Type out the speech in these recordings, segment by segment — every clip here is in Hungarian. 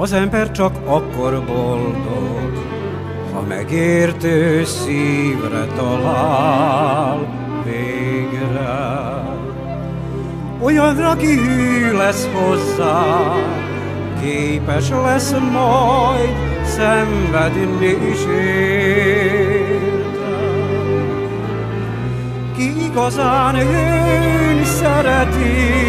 Az ember csak akkor boldog, ha megértő szívre talál végre. Olyanra, ki hű lesz hozzá, képes lesz majd szenvedni is érte. Ki igazán őn szereti,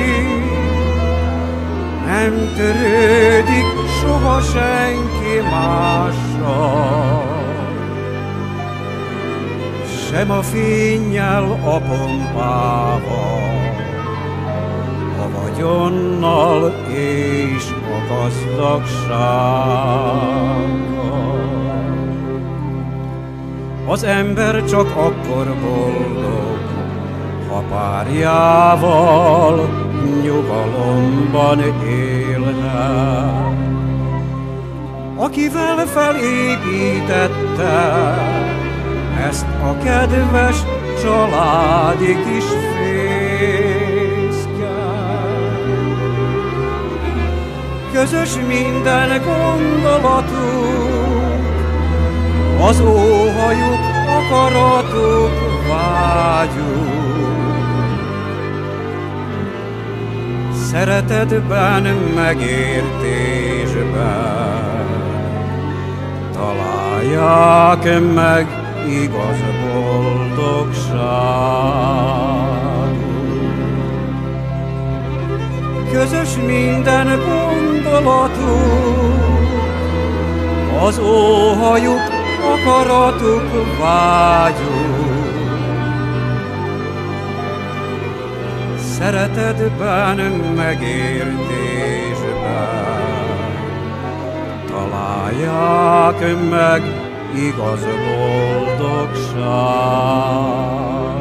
nem törődik soha senki mással, sem a fénnyel, a pompával, a vagyonnal és a gazdagsággal. Az ember csak akkor boldog, ha párjával nyugalomban élhet, akivel felépítette ezt a kedves családi kis fészket. Közös minden gondolatuk, az óhajuk, akaratuk, vágyuk. Szeretetben, megértésben találják meg igaz boldogságot. Közös minden gondolatuk, az óhajuk, akaratuk, vágyuk. Szeretetben, megértésben találják meg igaz boldogság.